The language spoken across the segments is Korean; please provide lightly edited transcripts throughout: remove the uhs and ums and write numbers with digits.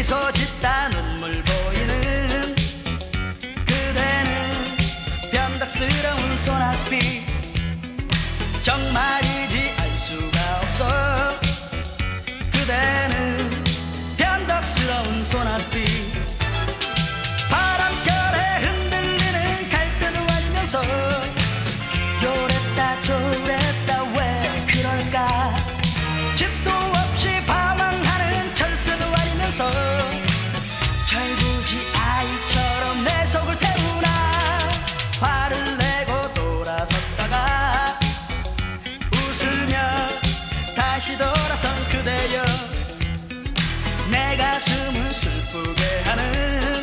미소 짓다 눈물 보이는 그대는 변덕스러운 소낙비. 정말이지 알 수가 없어. 그대는 변덕스러운 소낙비. 바람결에 흔들리는 갈대도 아니면서 요랬다 저랬다 왜 그럴까. 집도 없이 방황하는 철새도 아니면서 철부지 아이처럼 내 속을 태우나. 화를 내고 돌아섰다가 웃으며 다시 돌아선 그대여. 내 가슴을 슬프게 하는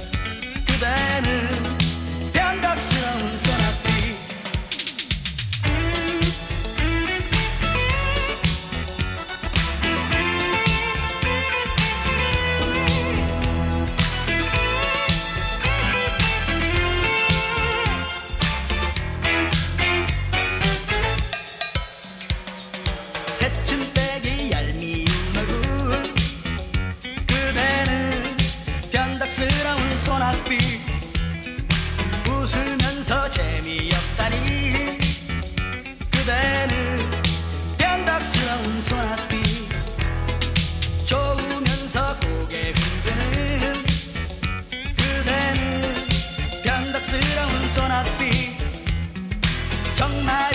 그대는 변덕스러운 소낙비. 새침대기 얄미운 얼굴. 그대는 변덕스러운 소낙비. 웃으면서 재미없다니. 그대는 변덕스러운 소낙비. 좋으면서 고개 흔드는 그대는 변덕스러운 소낙비. 정말